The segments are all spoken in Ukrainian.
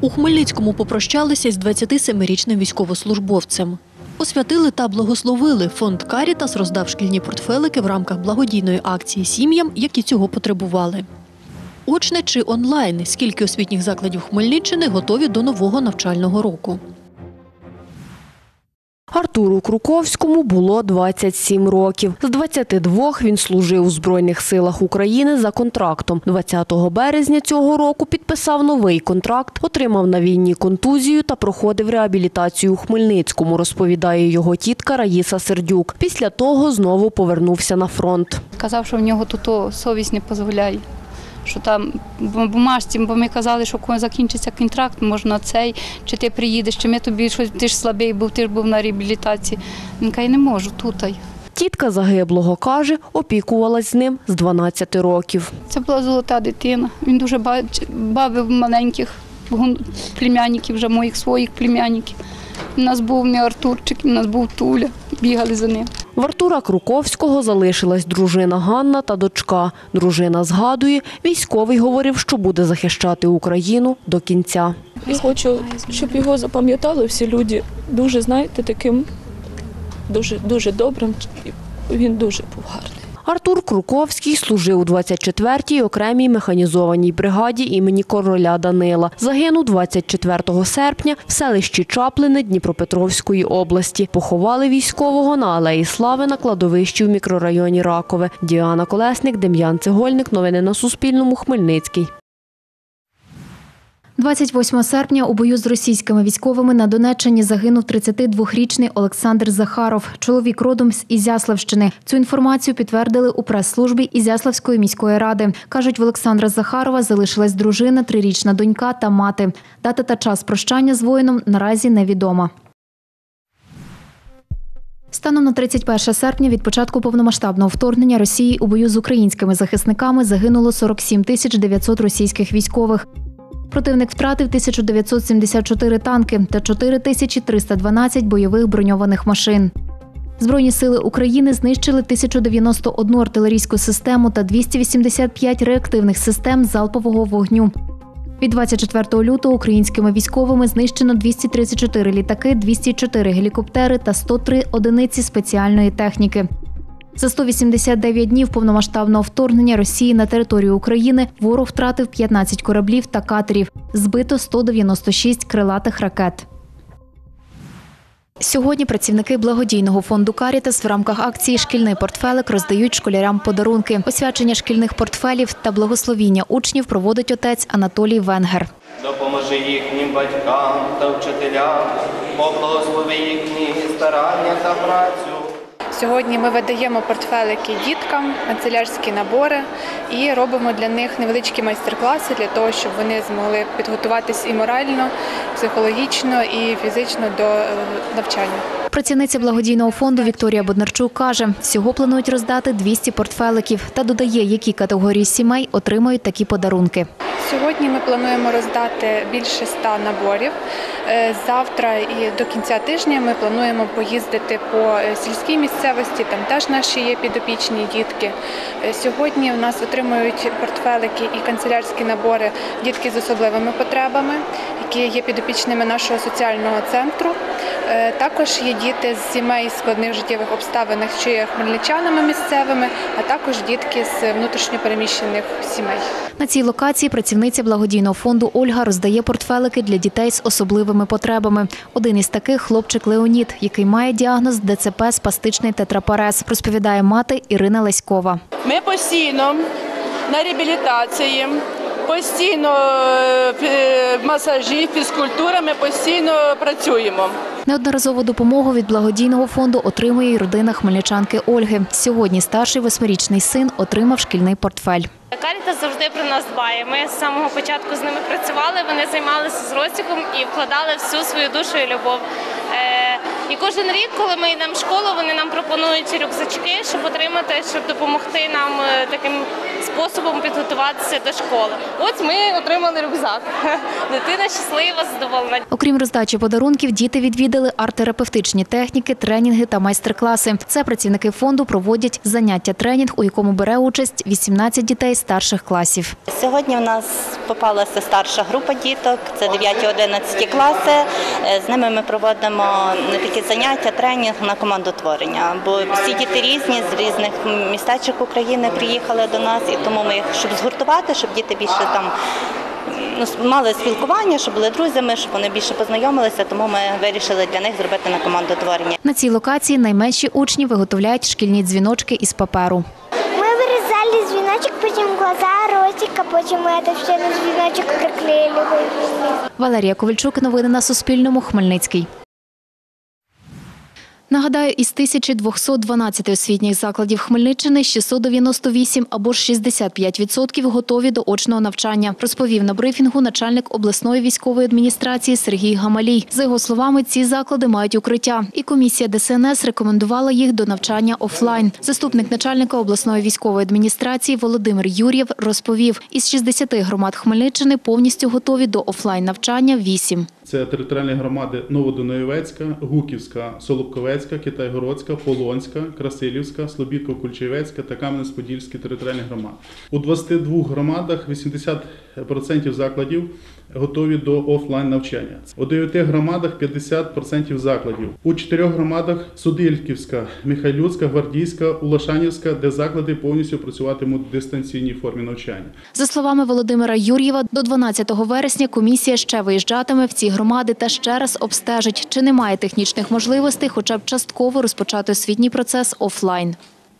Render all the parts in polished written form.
У Хмельницькому попрощалися з 27-річним військовослужбовцем. Освятили та благословили. Фонд «Карітас» роздав шкільні портфелики в рамках благодійної акції сім'ям, які цього потребували. Очне чи онлайн? Скільки освітніх закладів Хмельниччини готові до нового навчального року? Артуру Круковському було 27 років. З 22 він служив у Збройних силах України за контрактом. 20 березня цього року підписав новий контракт, отримав на війні контузію та проходив реабілітацію у Хмельницькому, розповідає його тітка Раїса Сердюк. Після того знову повернувся на фронт. Казав, що в нього тут совість не дозволяє. Що там бумажці, бо ми казали, що коли закінчиться контракт, можна цей, чи ти приїдеш, чи ми тобі щось, ти ж слабий був, ти ж був на реабілітації. Він каже, не можу тут. Тітка загиблого, каже, опікувалась з ним з 12 років. Це була золота дитина. Він дуже бавив маленьких племянників, вже моїх своїх племянників. У нас був мій Артурчик, у нас був Туля, бігали за ним. В Артура Круковського залишилась дружина Ганна та дочка. Дружина згадує, військовий говорив, що буде захищати Україну до кінця. Я хочу, щоб його запам'ятали всі люди. Дуже, знаєте, таким дуже добрим. Він дуже був гарний. Артур Круковський служив у 24-й окремій механізованій бригаді імені короля Данила. Загинув 24 серпня в селищі Чаплини Дніпропетровської області. Поховали військового на Алеї Слави на кладовищі в мікрорайоні Ракове. Діана Колесник, Дем'ян Цегольник. Новини на Суспільному. Хмельницький. 28 серпня у бою з російськими військовими на Донеччині загинув 32-річний Олександр Захаров. Чоловік родом з Ізяславщини. Цю інформацію підтвердили у прес-службі Ізяславської міської ради. Кажуть, в Олександра Захарова залишилась дружина, 3-річна донька та мати. Дата та час прощання з воїном наразі невідома. Станом на 31 серпня від початку повномасштабного вторгнення Росії у бою з українськими захисниками загинуло 47 900 російських військових. Противник втратив 1974 танки та 4312 бойових броньованих машин. Збройні сили України знищили 1091 артилерійську систему та 285 реактивних систем залпового вогню. Від 24 лютого українськими військовими знищено 234 літаки, 204 гелікоптери та 103 одиниці спеціальної техніки. За 189 днів повномасштабного вторгнення Росії на територію України ворог втратив 15 кораблів та катерів. Збито 196 крилатих ракет. Сьогодні працівники благодійного фонду «Карітас» в рамках акції «Шкільний портфелик» роздають школярам подарунки. Освячення шкільних портфелів та благословіння учнів проводить отець Анатолій Венгер. Допоможи їхнім батькам та вчителям, поблагослови їхні старання та працю. Сьогодні ми видаємо портфелики діткам, канцелярські набори і робимо для них невеличкі майстер-класи для того, щоб вони змогли підготуватись і морально, психологічно, і фізично до навчання. Працівниця благодійного фонду Вікторія Боднарчук каже, всього планують роздати 200 портфеликів та додає, які категорії сімей отримають такі подарунки. Сьогодні ми плануємо роздати більше 100 наборів. Завтра і до кінця тижня ми плануємо поїздити по сільській місцевості, там теж наші є підопічні дітки. Сьогодні у нас отримують портфелики і канцелярські набори дітки з особливими потребами, які є підопічними нашого соціального центру. Також є діти з сімей складних життєвих обставин, що є хмельничанами місцевими, а також дітки з внутрішньопереміщених сімей. На цій локації працівниця благодійного фонду Ольга роздає портфелики для дітей з особливими потребами. Один із таких – хлопчик Леонід, який має діагноз ДЦП спастичний тетрапарез, розповідає мати Ірина Леськова. Ми постійно на реабілітації, постійно масажі, фізкультура, ми постійно працюємо. Неодноразову допомогу від благодійного фонду отримує й родина хмельничанки Ольги. Сьогодні старший 8-річний син отримав шкільний портфель. «Карітас» завжди про нас дбає. Ми з самого початку з ними працювали, вони займалися з Ростиком і вкладали всю свою душу і любов. І кожен рік, коли ми йдемо в школу, вони нам пропонують рюкзачки, щоб отримати, щоб допомогти нам таким способом підготуватися до школи. Ось ми отримали рюкзак. Дитина щаслива, задоволена. Окрім роздачі подарунків, діти відвідали арт-терапевтичні техніки, тренінги та майстер-класи. Це працівники фонду проводять заняття-тренінг, у якому бере участь 18 дітей старших класів. Сьогодні в нас попалася старша група діток, це 9-11 класи. З ними ми проводимо не такі заняття, тренінг на командотворення, бо всі діти різні, з різних містечок України приїхали до нас, і тому ми їх, щоб згуртувати, щоб діти більше там мали спілкування, щоб були друзями, щоб вони більше познайомилися, тому ми вирішили для них зробити на командотворення. На цій локації найменші учні виготовляють шкільні дзвіночки із паперу. Мы вырезали звеночек, потом глаза, ротик, а потом мы это все на звеночек приклеили. Валерія Ковальчук, новини на Суспільному, Хмельницький. Нагадаю, із 1212 освітніх закладів Хмельниччини 698 або ж 65% готові до очного навчання, розповів на брифінгу начальник обласної військової адміністрації Сергій Гамалій. За його словами, ці заклади мають укриття, і комісія ДСНС рекомендувала їх до навчання офлайн. Заступник начальника обласної військової адміністрації Володимир Юр'єв розповів, із 60 громад Хмельниччини повністю готові до офлайн навчання 8. Це територіальні громади Новодунаєвецька, Гуківська, Солобковецька, Китайгородська, Полонська, Красилівська, Слобідко-Кульчевецька та Кам'янець-Подільські територіальні громади. У 22 громадах 80% закладів готові до офлайн навчання. У 9 громадах 50% закладів. У 4 громадах Судильківська, Михайлівська, Гвардійська, Улашанівська, де заклади повністю працюватимуть в дистанційній формі навчання. За словами Володимира Юр'єва, до 12 вересня комісія ще виїжджатиме в ці громади та ще раз обстежить, чи немає технічних можливостей хоча б частково розпочати освітній процес офлайн.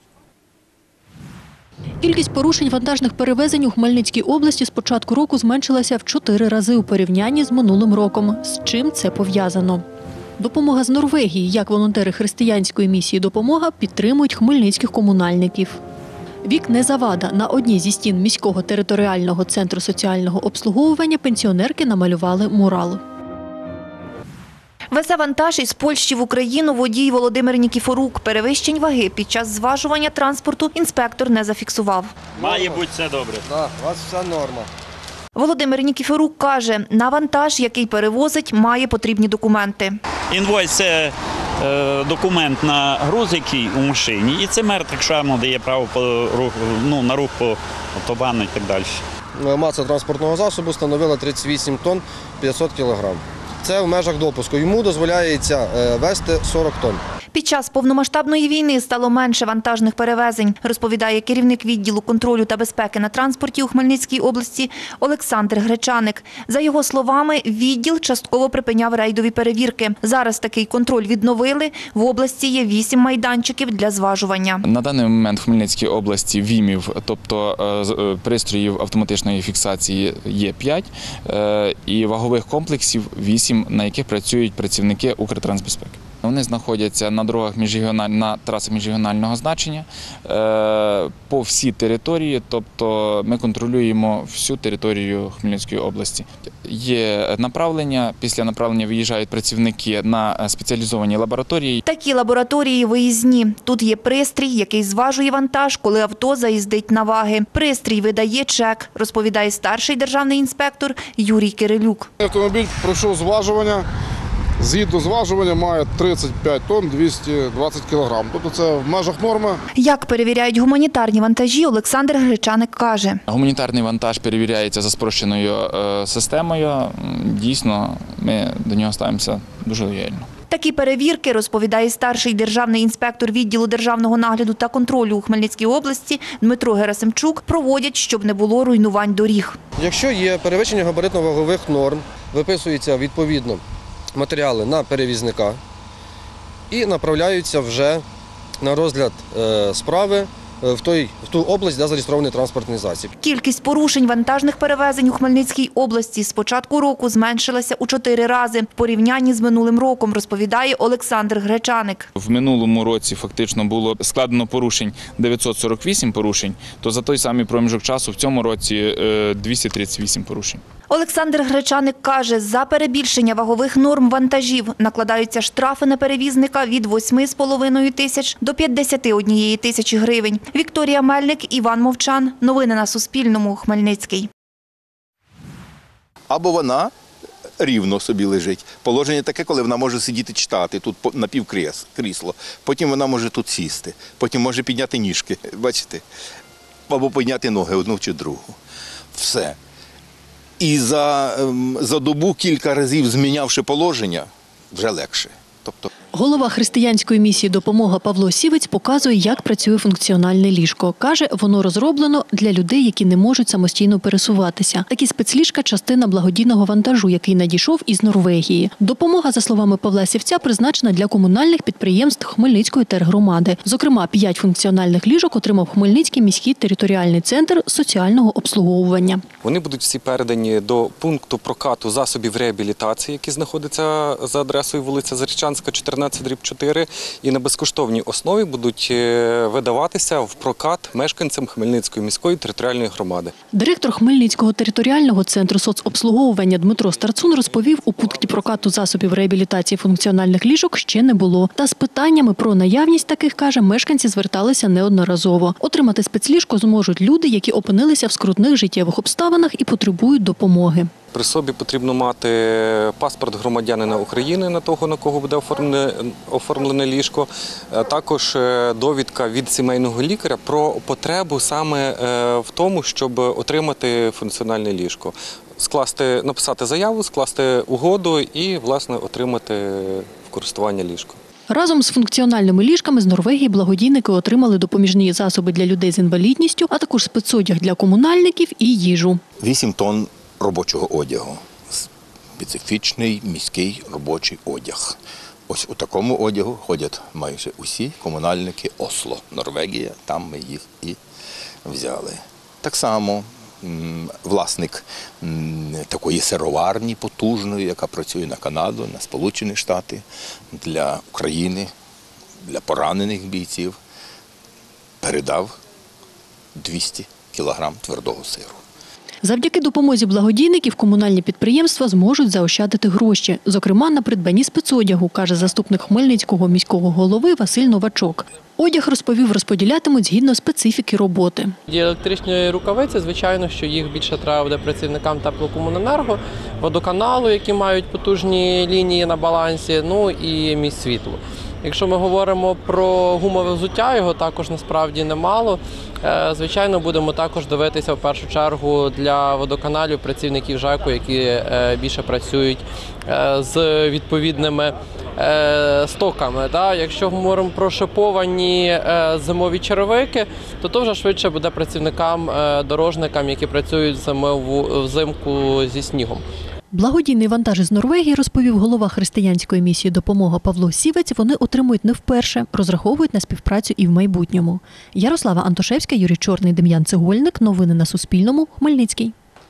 Кількість порушень вантажних перевезень у Хмельницькій області з початку року зменшилася в 4 рази у порівнянні з минулим роком. З чим це пов'язано? Допомога з Норвегії, як волонтери християнської місії «Допомога» підтримують хмельницьких комунальників. Вік не завада. На одній зі стін міського територіального центру соціального обслуговування пенсіонерки намалювали мурал. Везе вантаж із Польщі в Україну водій Володимир Нікіфорук. Перевищень ваги під час зважування транспорту інспектор не зафіксував. Має бути все добре. Так, у вас все норма. Володимир Нікіфорук каже, на вантаж, який перевозить, має потрібні документи. Інвойс – це документ на груз, який у машині, і це мер так само дає право на рух по автобану і так далі. Маса транспортного засобу становила 38 тонн 500 кілограм. Це в межах допуску. Йому дозволяється вести 40 тонн. Під час повномасштабної війни стало менше вантажних перевезень, розповідає керівник відділу контролю та безпеки на транспорті у Хмельницькій області Олександр Гречаник. За його словами, відділ частково припиняв рейдові перевірки. Зараз такий контроль відновили. В області є 8 майданчиків для зважування. На даний момент в Хмельницькій області ВІМів, тобто пристроїв автоматичної фіксації, є 5 і вагових комплексів 8, на яких працюють працівники Укртрансбезпеки. Вони знаходяться на дорогах на трасах міжрегіонального значення по всій території, тобто ми контролюємо всю територію Хмельницької області. Є направлення, після направлення виїжджають працівники на спеціалізовані лабораторії. Такі лабораторії виїзні. Тут є пристрій, який зважує вантаж, коли авто заїздить на ваги. Пристрій видає чек, розповідає старший державний інспектор Юрій Кирилюк. Автомобіль пройшов зважування. Згідно зважування має 35 тонн 220 кілограм. Тобто це в межах норми. Як перевіряють гуманітарні вантажі, Олександр Гречаник каже. Гуманітарний вантаж перевіряється за спрощеною системою. Дійсно, ми до нього ставимося дуже лояльно. Такі перевірки, розповідає старший державний інспектор відділу державного нагляду та контролю у Хмельницькій області Дмитро Герасимчук, проводять, щоб не було руйнувань доріг. Якщо є перевищення габаритно-вагових норм, виписуються відповідно матеріали на перевізника і направляються вже на розгляд справи в ту область, де зареєстрований транспортний засіб. Кількість порушень вантажних перевезень у Хмельницькій області з початку року зменшилася у 4 рази в порівнянні з минулим роком, розповідає Олександр Гречаник. В минулому році фактично було складено порушень 948 порушень, то за той самий проміжок часу в цьому році 238 порушень. Олександр Гречаник каже, за перебільшення вагових норм вантажів накладаються штрафи на перевізника від 8,5 тисяч до 51 тисячі гривень. Вікторія Мельник, Іван Мовчан. Новини на Суспільному. Хмельницький. Або вона рівно собі лежить. Положення таке, коли вона може сидіти читати, тут напівкрісло. Потім вона може тут сісти. Потім може підняти ніжки, бачите? Або підняти ноги одну чи другу. Все. І за добу кілька разів змінявши положення, вже легше. Голова християнської місії «Допомога» Павло Сівець показує, як працює функціональне ліжко. Каже, воно розроблено для людей, які не можуть самостійно пересуватися. Такі спецліжка – частина благодійного вантажу, який надійшов із Норвегії. Допомога, за словами Павла Сівця, призначена для комунальних підприємств Хмельницької тергромади. Зокрема, 5 функціональних ліжок отримав Хмельницький міський територіальний центр соціального обслуговування. Вони будуть всі передані до пункту прокату засобів реабілітації, які знаходяться за адресою вулиця Зарічанська, 14/4, і на безкоштовній основі будуть видаватися в прокат мешканцям Хмельницької міської територіальної громади. Директор Хмельницького територіального центру соцобслуговування Дмитро Старцун розповів, у пункті прокату засобів реабілітації функціональних ліжок ще не було. Та з питаннями про наявність таких, каже, мешканці зверталися неодноразово. Отримати спецліжко зможуть люди, які опинилися в скрутних життєвих обставинах і потребують допомоги. При собі потрібно мати паспорт громадянина України на того, на кого буде оформлене ліжко, також довідка від сімейного лікаря про потребу саме в тому, щоб отримати функціональне ліжко. Написати заяву, скласти угоду і, власне, отримати в користування ліжко. Разом з функціональними ліжками з Норвегії благодійники отримали допоміжні засоби для людей з інвалідністю, а також спецодяг для комунальників і їжу. 8 тонн робочого одягу. Специфічний міський робочий одяг. Ось у такому одягу ходять майже усі комунальники Осло, Норвегія, там ми їх і взяли. Так само власник такої сироварні потужної, яка працює на Канаду, на Сполучені Штати, для України, для поранених бійців, передав 200 кілограм твердого сиру. Завдяки допомозі благодійників комунальні підприємства зможуть заощадити гроші. Зокрема, на придбанні спецодягу, каже заступник Хмельницького міського голови Василь Новачок. Одяг, розповів, розподілятимуть згідно специфіки роботи. Електричні рукавиці, звичайно, що їх більше треба буде працівникам теплокомуненерго, водоканалу, які мають потужні лінії на балансі, ну і міськсвітло. Якщо ми говоримо про гумове взуття, його також насправді немало. Звичайно, будемо також дивитися в першу чергу для водоканалів працівників ЖЕКу, які більше працюють з відповідними стоками. Якщо ми говоримо про шиповані зимові черевики, то вже швидше буде працівникам, дорожникам, які працюють взимку зі снігом. Благодійний вантаж із Норвегії, розповів голова християнської місії «Допомога» Павло Сівець, вони отримують не вперше, розраховують на співпрацю і в майбутньому. Ярослава Антошевська, Юрій Чорний, Дем'ян Цегольник. Новини на Суспільному. Хмельницький.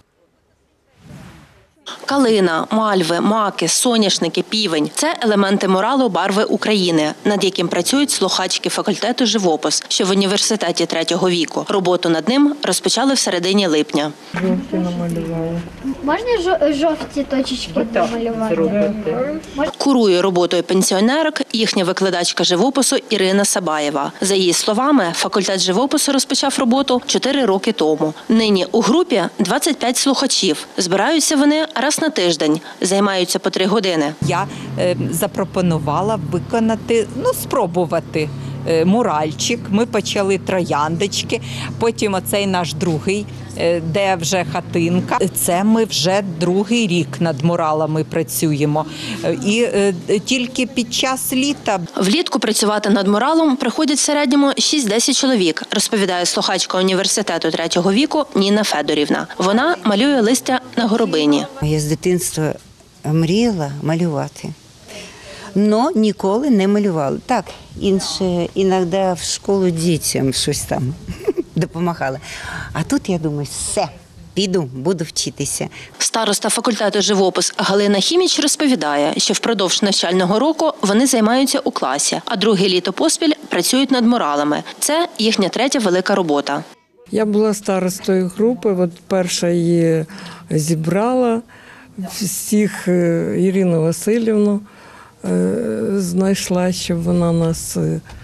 Калина, мальви, маки, соняшники, півень – це елементи муралу «Барви України», над яким працюють слухачки факультету «Живопис», що в університеті 3-го віку. Роботу над ним розпочали в середині липня. Жовті намалювали. Можна жовті точечки намалювати? Курує роботою пенсіонерок їхня викладачка живопису Ірина Сабаєва. За її словами, факультет живопису розпочав роботу 4 роки тому. Нині у групі 25 слухачів. Збираються вони раз на тиждень, займаються по 3 години. Я запропонувала виконати, спробувати муральчик. Ми почали трояндочки, потім оцей наш другий, де вже хатинка. Це ми вже 2-й рік над муралами працюємо. І тільки під час літа. Влітку працювати над муралом приходять в середньому 6-10 чоловік, розповідає слухачка університету 3-го віку Ніна Федорівна. Вона малює листя на горобині. Я з дитинства мріяла малювати. Но ніколи не малювала. Так, іноді в школу дітям щось там допомагала. А тут я думаю, все, піду, буду вчитися. Староста факультету «Живопис» Галина Хіміч розповідає, що впродовж навчального року вони займаються у класі, а друге літо поспіль працюють над муралами. Це їхня 3-я велика робота. Я була старостою групи, от перша її зібрала, всіх Ірину Васильівну знайшла, щоб вона нас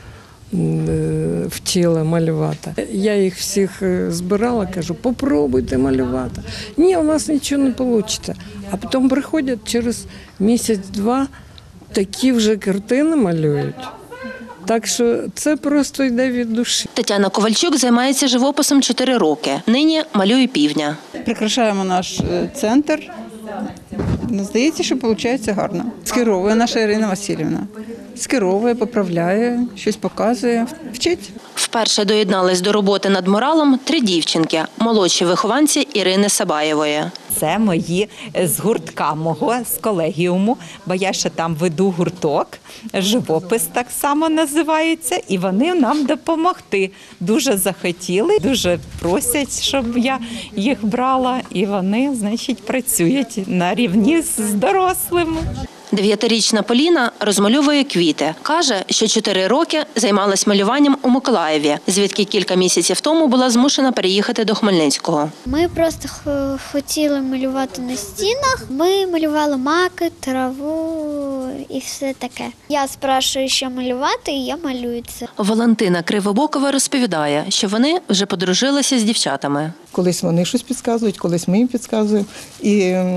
вчила малювати. Я їх всіх збирала, кажу, попробуйте малювати. Ні, у нас нічого не вийде. А потім приходять через місяць-два, такі вже картини малюють. Так що це просто йде від душі. Тетяна Ковальчук займається живописом 4 роки. Нині малює півня. Прикрашаємо наш центр. Здається, що виходить гарно. Скеровує наша Ірина Васильівна. Скеровує, поправляє, щось показує, вчить. Вперше доєднались до роботи над муралом 3 дівчинки – молодші вихованці Ірини Сабаєвої. Це мої з гуртка мого, з колегіуму, бо я ще там веду гурток, живопис так само називається, і вони нам допомогти. Дуже захотіли, дуже просять, щоб я їх брала, і вони, значить, працюють на рівні з дорослими. 9-річна Поліна розмальовує квіти. Каже, що 4 роки займалась малюванням у Миколаєві, звідки кілька місяців тому була змушена переїхати до Хмельницького. Ми просто хотіли малювати на стінах. Ми малювали маки, траву і все таке. Я спрашую, що малювати, і я малюю це. Валентина Кривобокова розповідає, що вони вже подружилися з дівчатами. Колись вони щось підказують, колись ми їм підказуємо. І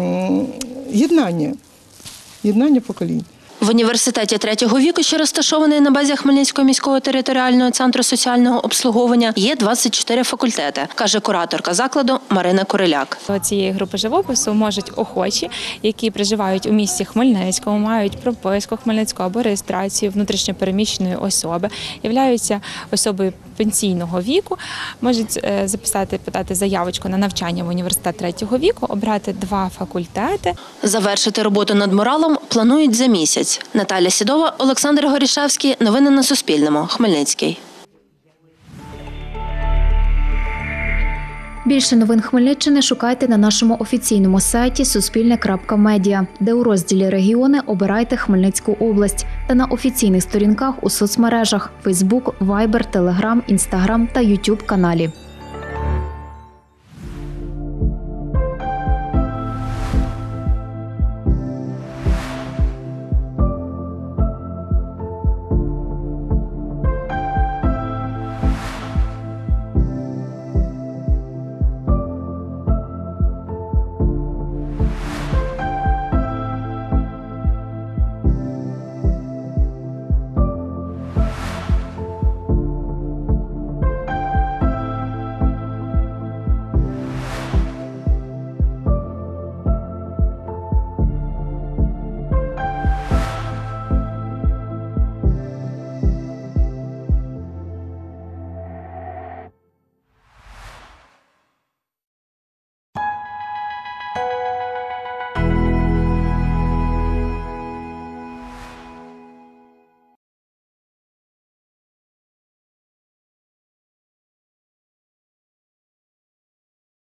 єднання поколінь. В університеті 3-го віку, що розташований на базі Хмельницького міського територіального центру соціального обслуговування, є 24 факультети, каже кураторка закладу Марина Куриляк. Цієї групи живопису можуть охочі, які проживають у місті Хмельницькому, мають прописку Хмельницького або реєстрацію внутрішньопереміщеної особи, являються особою пенсійного віку, можуть записати, подати заявочку на навчання в університет 3-го віку, обрати 2 факультети. Завершити роботу над муралом планують за місяць. Наталя Сідова, Олександр Горішевський. Новини на Суспільному. Хмельницький. Більше новин Хмельниччини шукайте на нашому офіційному сайті suspilne.media, де у розділі «Регіони» обирайте Хмельницьку область та на офіційних сторінках у соцмережах – Facebook, Viber, Telegram, Instagram та YouTube каналі.